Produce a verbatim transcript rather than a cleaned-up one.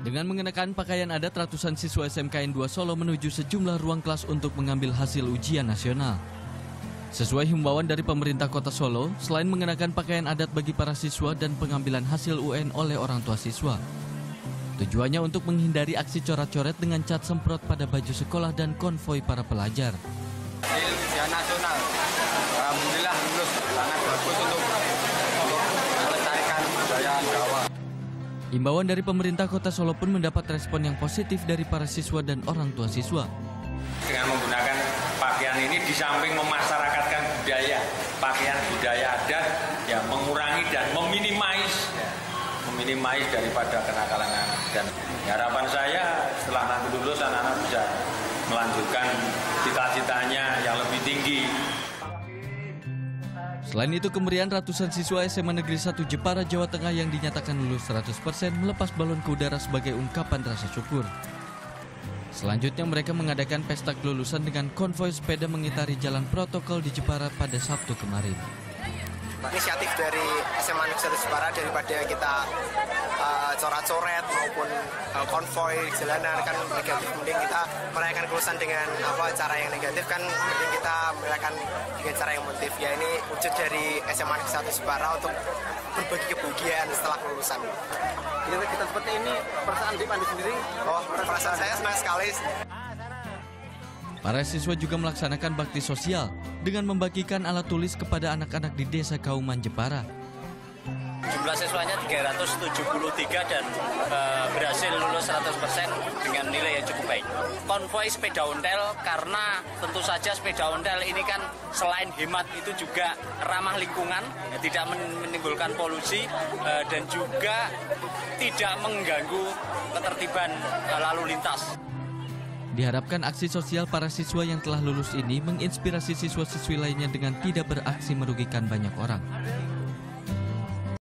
Dengan mengenakan pakaian adat, ratusan siswa S M K N dua Solo menuju sejumlah ruang kelas untuk mengambil hasil ujian nasional. Sesuai himbauan dari pemerintah Kota Solo, selain mengenakan pakaian adat bagi para siswa dan pengambilan hasil U N oleh orang tua siswa, tujuannya untuk menghindari aksi coret-coret dengan cat semprot pada baju sekolah dan konvoi para pelajar. Hasil ujian nasional, alhamdulillah lulus, sangat bagus untuk melestarikan budaya Jawa. Himbauan dari pemerintah Kota Solo pun mendapat respon yang positif dari para siswa dan orang tua siswa. Dengan menggunakan pakaian ini di samping memasyarakatkan budaya, pakaian budaya adat, ya mengurangi dan meminimais, ya, meminimais daripada kenakalan anak. Dan harapan saya setelah nanti lulus anak-anak bisa melanjutkan cita-citanya yang lebih tinggi. Selain itu, kemeriahan ratusan siswa S M A Negeri satu Jepara, Jawa Tengah yang dinyatakan lulus seratus persen melepas balon ke udara sebagai ungkapan rasa syukur. Selanjutnya mereka mengadakan pesta kelulusan dengan konvoi sepeda mengitari jalan protokol di Jepara pada Sabtu kemarin. Inisiatif dari S M A Negeri satu Jepara daripada kita uh, coret-coret maupun uh, konvoi jalanan kan negatif, mending kita merayakan kelulusan dengan apa cara yang negatif kan mending kita merayakan dengan cara yang positif. Ya ini wujud dari S M A Negeri satu Jepara untuk berbagi kebahagiaan setelah kelulusan. Jadi kita seperti ini, perasaan di Andi sendiri? Oh, perasaan saya senang sekali. Para siswa juga melaksanakan bakti sosial dengan membagikan alat tulis kepada anak-anak di Desa Kauman Jepara. Jumlah siswanya tiga ratus tujuh puluh tiga dan e, berhasil lulus seratus persen dengan nilai yang cukup baik. Konvoi sepeda ontel karena tentu saja sepeda ontel ini kan selain hemat itu juga ramah lingkungan, ya, tidak menimbulkan polusi e, dan juga tidak mengganggu ketertiban e, lalu lintas. Diharapkan aksi sosial para siswa yang telah lulus ini menginspirasi siswa-siswi lainnya dengan tidak beraksi merugikan banyak orang.